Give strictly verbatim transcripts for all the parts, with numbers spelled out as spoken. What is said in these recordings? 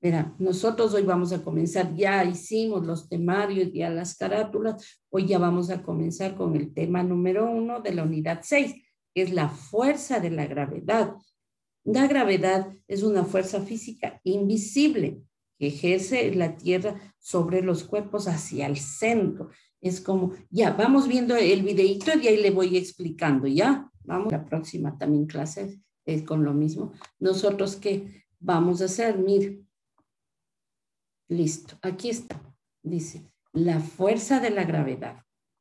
Mira, nosotros hoy vamos a comenzar, ya hicimos los temarios, ya las carátulas, hoy ya vamos a comenzar con el tema número uno de la unidad seis, que es la fuerza de la gravedad. La gravedad es una fuerza física invisible que ejerce la Tierra sobre los cuerpos hacia el centro. Es como, ya, vamos viendo el videíto y ahí le voy explicando, ¿ya? Vamos a la próxima también clase es con lo mismo. Nosotros, ¿qué vamos a hacer? Mire. Listo, aquí está. Dice, la fuerza de la gravedad.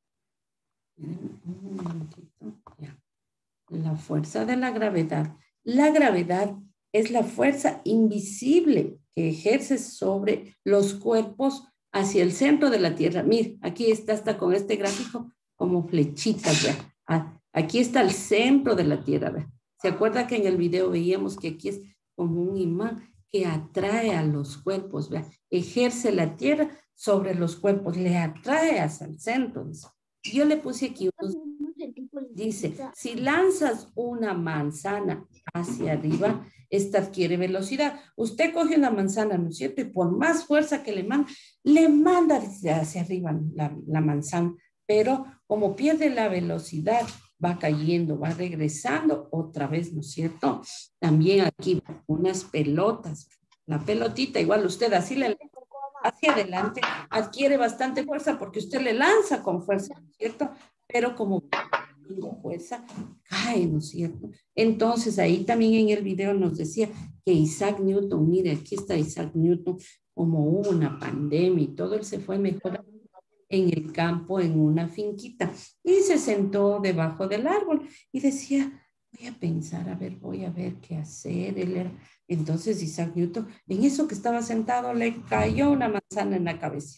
Un momentito, ya. La fuerza de la gravedad. La gravedad es la fuerza invisible que ejerce sobre los cuerpos hacia el centro de la Tierra. Mira, aquí está hasta con este gráfico como flechitas, ¿vea? Ah, aquí está el centro de la Tierra, ¿vea? ¿Se acuerda que en el video veíamos que aquí es como un imán que atrae a los cuerpos, ¿vea? Ejerce la Tierra sobre los cuerpos, le atrae hacia el centro. Yo le puse aquí unos. Dice, si lanzas una manzana hacia arriba, esta adquiere velocidad. Usted coge una manzana, ¿no es cierto? Y por más fuerza que le manda, le manda hacia arriba la, la manzana. Pero como pierde la velocidad, va cayendo, va regresando otra vez, ¿no es cierto? También aquí unas pelotas. La pelotita, igual usted así le hacia adelante, adquiere bastante fuerza porque usted le lanza con fuerza, ¿no es cierto? Pero como con fuerza, cae, ¿no es cierto? Entonces, ahí también en el video nos decía que Isaac Newton, mire, aquí está Isaac Newton, como hubo una pandemia y todo, él se fue mejor en el campo, en una finquita, y se sentó debajo del árbol y decía, voy a pensar, a ver, voy a ver qué hacer. Él era... Entonces, Isaac Newton, en eso que estaba sentado, le cayó una manzana en la cabeza.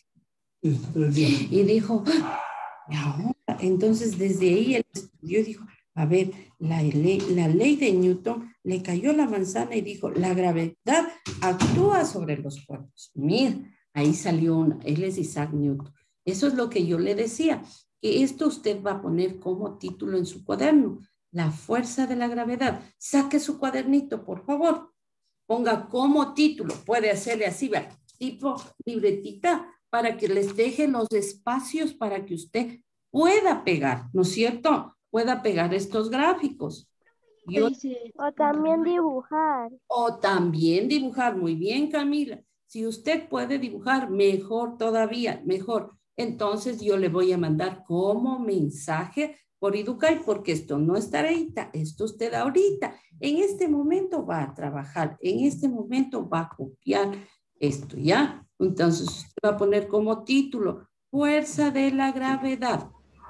Y dijo, no. Entonces, desde ahí él estudió y dijo, a ver, la ley, la ley de Newton, le cayó la manzana y dijo, la gravedad actúa sobre los cuerpos. Mira, ahí salió una, él es Isaac Newton. Eso es lo que yo le decía, que esto usted va a poner como título en su cuaderno, la fuerza de la gravedad. Saque su cuadernito, por favor. Ponga como título, puede hacerle así, ¿verdad? Tipo libretita, para que les deje los espacios para que usted pueda pegar, ¿no es cierto? Pueda pegar estos gráficos. Yo, o también dibujar. O también dibujar. Muy bien, Camila. Si usted puede dibujar, mejor todavía, mejor. Entonces yo le voy a mandar como mensaje por Educay, porque esto no es tareita, esto usted ahorita, en este momento va a trabajar, en este momento va a copiar esto, ¿ya? Entonces usted va a poner como título, fuerza de la gravedad.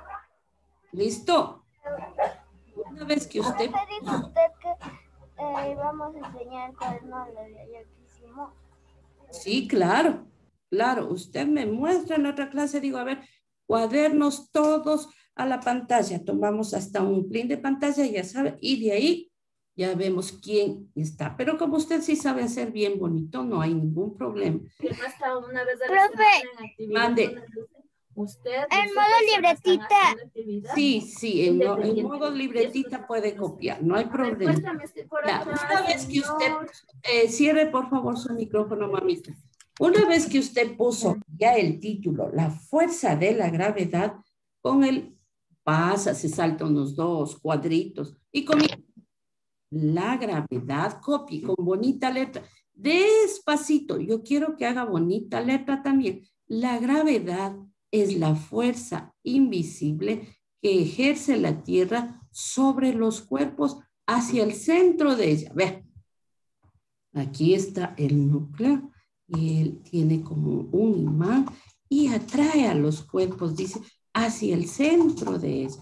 ¿Listo? Una vez que usted... dijo usted que eh, íbamos a enseñar el cuaderno de ayer que hicimos. Sí, claro, claro. Usted me muestra en la otra clase, digo, a ver, cuadernos todos a la pantalla. Tomamos hasta un print de pantalla, ya sabe, y de ahí ya vemos quién está. Pero como usted sí sabe hacer bien bonito, no hay ningún problema. Que no está una vez de Profe, mande. Usted, en modo libretita. Sí, sí, en, no, en modo libretita puede copiar, no hay problema. Ya, una vez que usted, eh, cierre por favor su micrófono, mamita. Una vez que usted puso ya el título, la fuerza de la gravedad, con el pasa, se salta unos dos cuadritos y comienza la gravedad, copie con bonita letra, despacito, yo quiero que haga bonita letra también. La gravedad es la fuerza invisible que ejerce la Tierra sobre los cuerpos hacia el centro de ella. Vean, aquí está el núcleo y él tiene como un imán y atrae a los cuerpos, dice, hacia el centro de ella.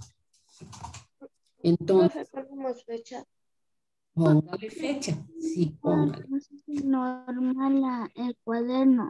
Entonces, fecha. póngale fecha, sí, póngale. Normal el cuaderno.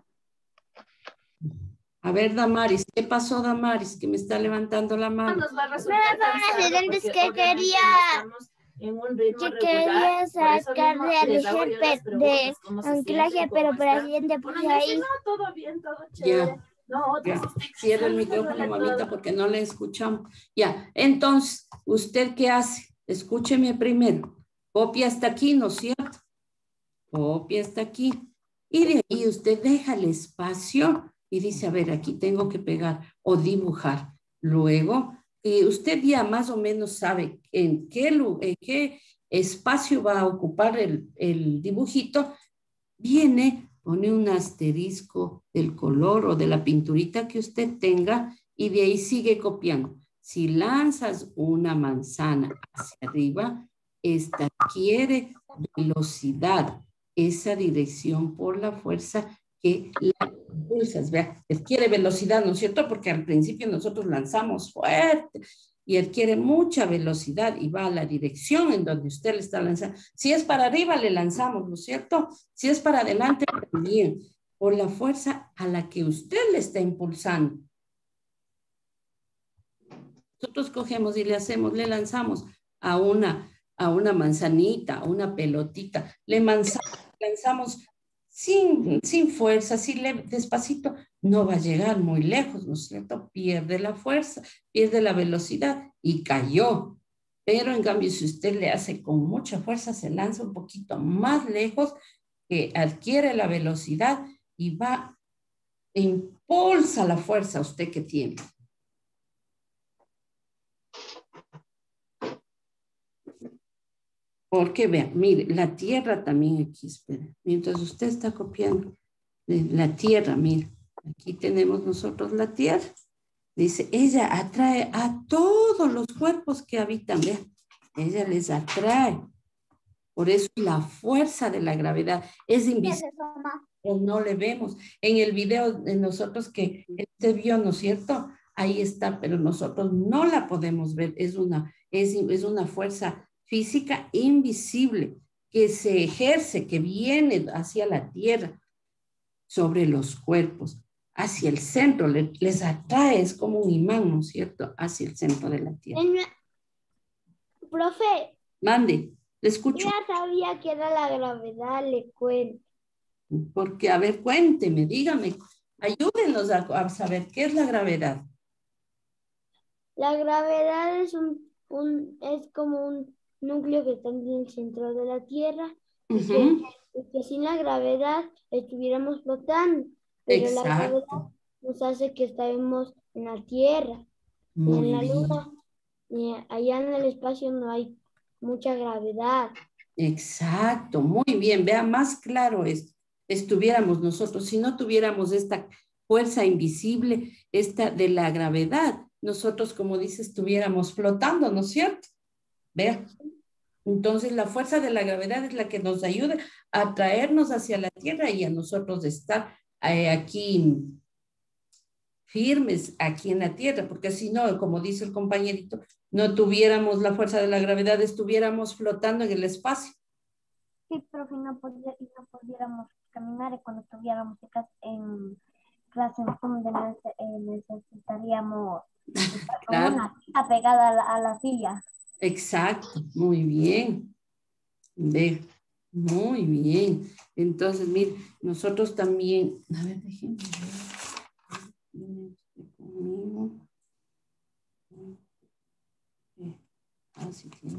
A ver, Damaris, ¿qué pasó, Damaris? Que me está levantando la mano. Nos va a resultar accidentes que quería en un ritmo que regular, quería sacar de anclaje, de anclaje, pero por accidente puse ahí. No, todo bien, todo chévere. Ya. No, Ya. Cierra el micrófono, mamita, porque no le escuchamos. Ya, entonces, ¿usted qué hace? Escúcheme primero. Copia hasta aquí, ¿no es cierto? Copia hasta aquí. Y de ahí usted deja el espacio y dice, a ver, aquí tengo que pegar o dibujar. Luego, eh, usted ya más o menos sabe en qué, en qué espacio va a ocupar el, el dibujito. Viene, pone un asterisco del color o de la pinturita que usted tenga y de ahí sigue copiando. Si lanzas una manzana hacia arriba, esta adquiere velocidad, esa dirección por la fuerza que la impulsas. Vea, adquiere velocidad, ¿no es cierto? Porque al principio nosotros lanzamos fuerte y adquiere mucha velocidad y va a la dirección en donde usted le está lanzando. Si es para arriba, le lanzamos, ¿no es cierto? Si es para adelante, también, por la fuerza a la que usted le está impulsando. Nosotros cogemos y le hacemos, le lanzamos a una, a una manzanita, a una pelotita, le lanzamos, lanzamos sin, sin fuerza, sin le, despacito, no va a llegar muy lejos, ¿no es cierto? Pierde la fuerza, pierde la velocidad y cayó. Pero en cambio, si usted le hace con mucha fuerza, se lanza un poquito más lejos, que adquiere la velocidad y va, e impulsa la fuerza usted que tiene. Porque vean, mire, la tierra también aquí, espera, mientras usted está copiando, la tierra, mire, aquí tenemos nosotros la tierra. Dice, ella atrae a todos los cuerpos que habitan, vean, ella les atrae. Por eso la fuerza de la gravedad es invisible, no le vemos. En el video de nosotros que usted vio, ¿no es cierto? Ahí está, pero nosotros no la podemos ver. Es una, es, es una fuerza física invisible que se ejerce, que viene hacia la tierra, sobre los cuerpos, hacia el centro, le, les atrae, es como un imán, ¿no es cierto? Hacia el centro de la tierra. En, profe. Mande, le escucho. Ya sabía que era la gravedad, le cuento. Porque, a ver, cuénteme, dígame, ayúdenos a, a saber qué es la gravedad. La gravedad es, un, un, es como un núcleo que está en el centro de la Tierra, uh-huh. y, que, y que sin la gravedad estuviéramos flotando, pero exacto. La gravedad nos hace que estemos en la Tierra, muy y en la bien. Luna, y allá en el espacio no hay mucha gravedad. Exacto, muy bien, vea más claro esto. Estuviéramos nosotros, si no tuviéramos esta fuerza invisible, esta de la gravedad, nosotros, como dice, estuviéramos flotando, ¿no es cierto? Vea. Entonces, la fuerza de la gravedad es la que nos ayuda a traernos hacia la Tierra y a nosotros estar eh, aquí firmes, aquí en la Tierra, porque si no, como dice el compañerito, no tuviéramos la fuerza de la gravedad, estuviéramos flotando en el espacio. Sí, profe, no, podía, no pudiéramos caminar cuando estuviéramos en clase donde necesitaríamos claro. Una cita pegada a la, a la silla. Exacto, muy bien. Ve, muy bien. Entonces, mire, nosotros también, a ver, déjenme ver. Conmigo. Ah, sí, tiene.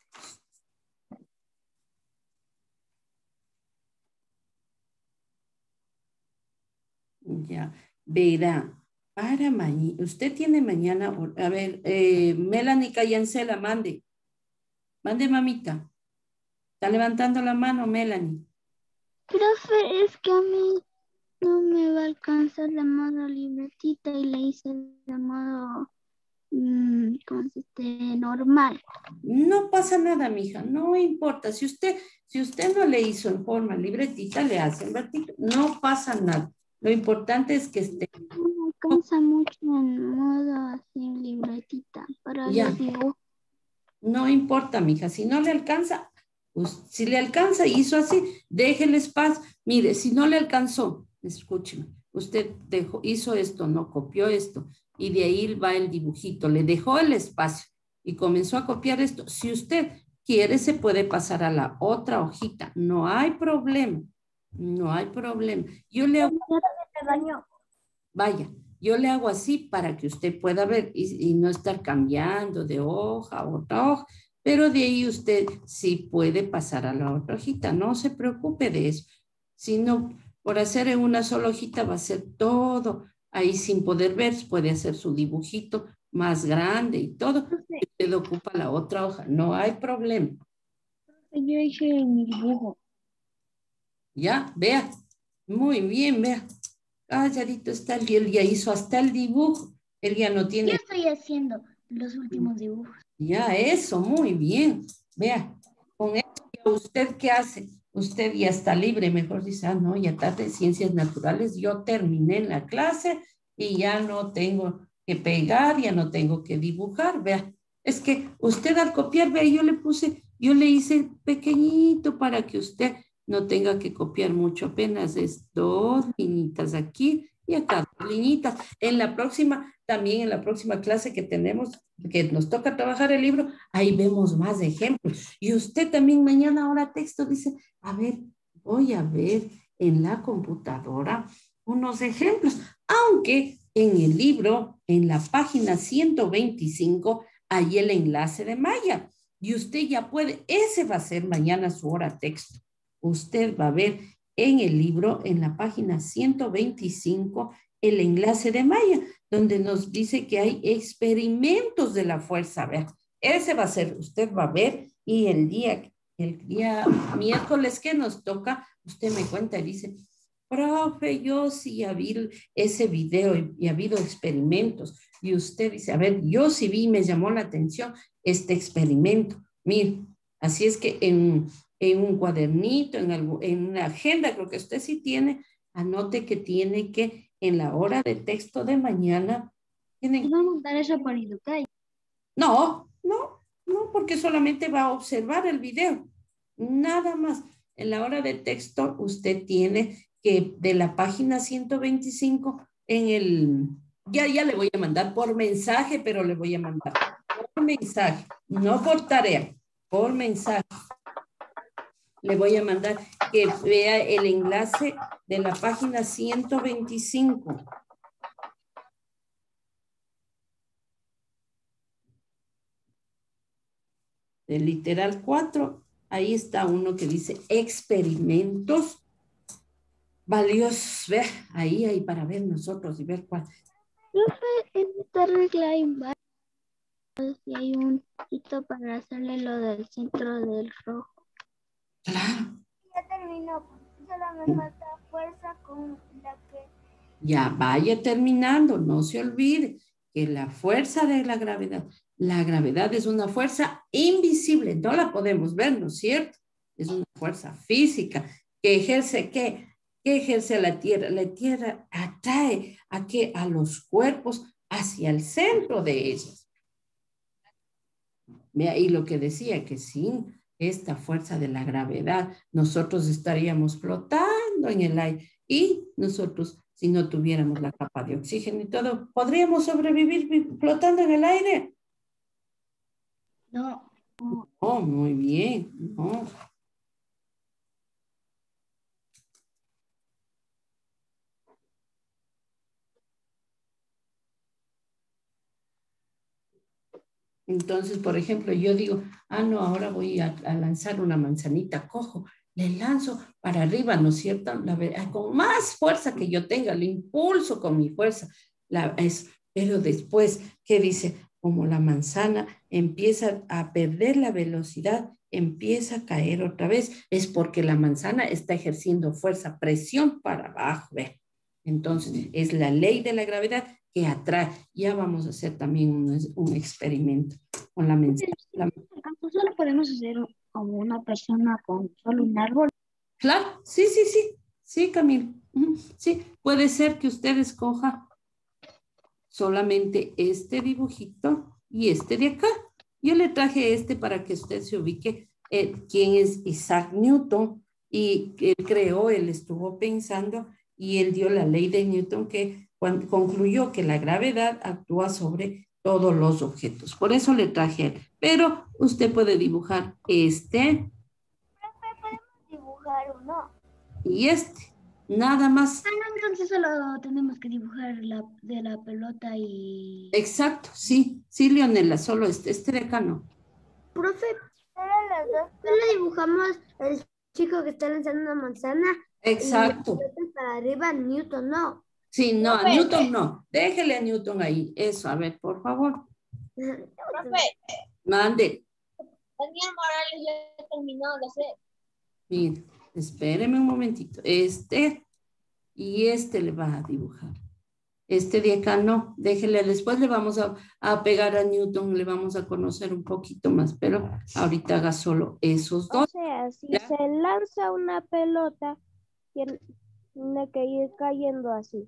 Ya, verá, para mañana, usted tiene mañana, a ver, eh, Melanie Cayancela, mande, mande mamita, está levantando la mano Melanie. Profe, es que a mí no me va a alcanzar de modo libretita y le hice de modo, mmm, ¿cómo se dice? Normal. No pasa nada, mija, no importa, si usted, si usted no le hizo en forma libretita, le hace en vertical, no pasa nada. Lo importante es que esté. No me alcanza mucho en modo así libretita para ya. los dibujos. No importa, mija, si no le alcanza, pues si le alcanza y hizo así, déjele espacio. Mire, si no le alcanzó, escúcheme, usted dejó, hizo esto, no copió esto, y de ahí va el dibujito, le dejó el espacio y comenzó a copiar esto. Si usted quiere, se puede pasar a la otra hojita, no hay problema. No hay problema. Yo le hago... Vaya, yo le hago así para que usted pueda ver y, y no estar cambiando de hoja a otra hoja, pero de ahí usted sí puede pasar a la otra hojita. No se preocupe de eso. Sino, por hacer en una sola hojita va a ser todo. Ahí sin poder ver, puede hacer su dibujito más grande y todo. Profe, Usted ocupa la otra hoja, no hay problema. yo hice mi dibujo. Ya, vea. Muy bien, vea. Calladito está el él ya hizo hasta el dibujo. Él ya no Yo tiene. estoy haciendo los últimos dibujos. Ya, eso, muy bien. Vea, con eso ya usted qué hace. Usted ya está libre, mejor dice, ah, no, ya tarde ciencias naturales, yo terminé la clase y ya no tengo que pegar, ya no tengo que dibujar. Vea, es que usted al copiar, vea, yo le puse, yo le hice pequeñito para que usted no tenga que copiar mucho, apenas es dos liñitas aquí y acá dos liñitas. En la próxima, también en la próxima clase que tenemos, que nos toca trabajar el libro, ahí vemos más ejemplos. Y usted también mañana ahora texto dice, a ver, voy a ver en la computadora unos ejemplos, aunque en el libro, en la página ciento veinticinco, hay el enlace de Maya. Y usted ya puede, ese va a ser mañana su hora texto. Usted va a ver en el libro, en la página ciento veinticinco, el enlace de Maya, donde nos dice que hay experimentos de la fuerza. A ver, ese va a ser, usted va a ver, y el día, el día miércoles que nos toca, usted me cuenta y dice, profe, yo sí ya vi ese video y, y ha habido experimentos. Y usted dice, a ver, yo sí vi, me llamó la atención este experimento. Mire, así es que en, en un cuadernito, en, algo, en una agenda, creo que usted sí tiene, anote que tiene que en la hora de texto de mañana. Tienen... Vamos a dar eso por educar. No, no, no, porque solamente va a observar el video. Nada más. En la hora de texto usted tiene que de la página ciento veinticinco en el... Ya, ya le voy a mandar por mensaje, pero le voy a mandar por mensaje, no por tarea, por mensaje. Le voy a mandar que vea el enlace de la página ciento veinticinco. Del literal cuatro, ahí está uno que dice experimentos valiosos. Ve, ahí hay para ver nosotros y ver cuál. Profe, en esta regla hay varios y hay un hito para hacerle lo del centro del rojo. Claro. Ya terminó. Solo me falta fuerza con la que... Ya vaya terminando, no se olvide que la fuerza de la gravedad, la gravedad es una fuerza invisible, no la podemos ver, ¿no es cierto? Es una fuerza física que ejerce, ¿qué? ¿Qué ejerce la Tierra? La Tierra atrae a qué? A los cuerpos hacia el centro de ellos. Vea, y lo que decía, que sin esta fuerza de la gravedad, nosotros estaríamos flotando en el aire y nosotros, si no tuviéramos la capa de oxígeno y todo, ¿podríamos sobrevivir flotando en el aire? No. Oh, muy bien, no. Entonces, por ejemplo, yo digo, ah, no, ahora voy a, a lanzar una manzanita, cojo, le lanzo para arriba, ¿no es cierto? La, con más fuerza que yo tenga, le impulso con mi fuerza. La, es, pero después, ¿qué dice? Como la manzana empieza a perder la velocidad, empieza a caer otra vez, es porque la manzana está ejerciendo fuerza, presión para abajo, ¿ve? Entonces, es la ley de la gravedad que atrae. Ya vamos a hacer también un, un experimento con la manzana. La... Solo podemos hacer como una persona con solo un árbol. Claro, sí, sí, sí, sí, Camilo. Sí, puede ser que usted escoja solamente este dibujito y este de acá. Yo le traje este para que usted se ubique eh, quién es Isaac Newton, y él creó, él estuvo pensando y él dio la ley de Newton que cuando concluyó que la gravedad actúa sobre todos los objetos. Por eso le traje él. Pero usted puede dibujar este. ¿Podemos dibujar uno? Y este. Nada más. Ah, no, entonces solo tenemos que dibujar la de la pelota y... Exacto, sí. Sí, Leonela, solo este. Este de acá no. Profe, solo los dos. Solo dibujamos el chico que está lanzando una manzana. Exacto. Y para arriba, Newton no. Sí, no, a Newton no. Déjele a Newton ahí. Eso, a ver, por favor. Profe, Mande. Daniel Morales ya terminó de hacer. Mire, espéreme un momentito. Este y este le va a dibujar. Este de acá no. Déjele, después le vamos a, a pegar a Newton, le vamos a conocer un poquito más, pero ahorita haga solo esos O dos. sea, si ¿Ya? se lanza una pelota, tiene que ir cayendo así.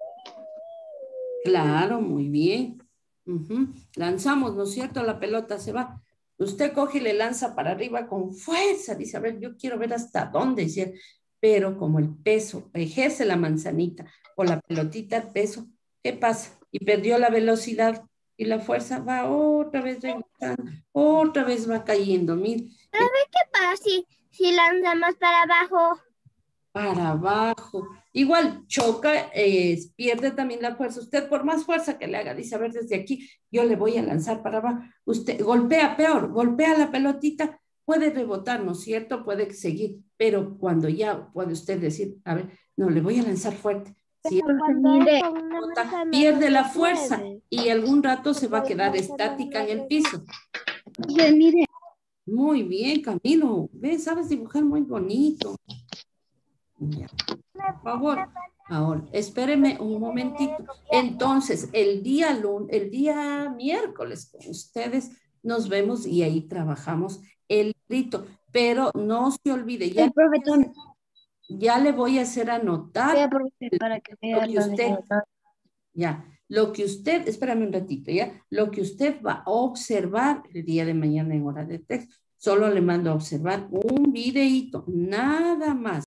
Claro, muy bien. Ujú. Lanzamos, ¿no es cierto? La pelota se va. Usted coge y le lanza para arriba con fuerza. Dice, a ver, yo quiero ver hasta dónde. Dice, pero como el peso ejerce la manzanita o la pelotita, el peso, ¿qué pasa? Y perdió la velocidad y la fuerza va otra vez regresando, otra vez va cayendo. Mire, ¿Qué pasa si, si lanzamos para abajo? para abajo. Igual choca, eh, pierde también la fuerza. Usted por más fuerza que le haga, dice, a ver, desde aquí yo le voy a lanzar para abajo. Usted golpea peor, golpea la pelotita, puede rebotar, ¿no es cierto? Puede seguir, pero cuando ya puede usted decir, a ver, no, le voy a lanzar fuerte. Si Pero cuando es con una rebota, manzana, pierde no la se fuerza puede. y algún rato se va a Porque quedar la manzana estática no en el rebota. piso. Yo, mire, Muy bien, Camilo. Ves, sabes dibujar muy bonito. Ya. Por favor. Ahora, espéreme un momentito. Entonces, el día, lun- el día miércoles con ustedes nos vemos y ahí trabajamos el grito. Pero no se olvide, ya, el profesor, ya le voy a hacer anotar voy a aprovechar para que lo vea que lo de usted, la- ya, lo que usted, espérame un ratito, ya, lo que usted va a observar el día de mañana en hora de texto. Solo le mando a observar un videíto, nada más.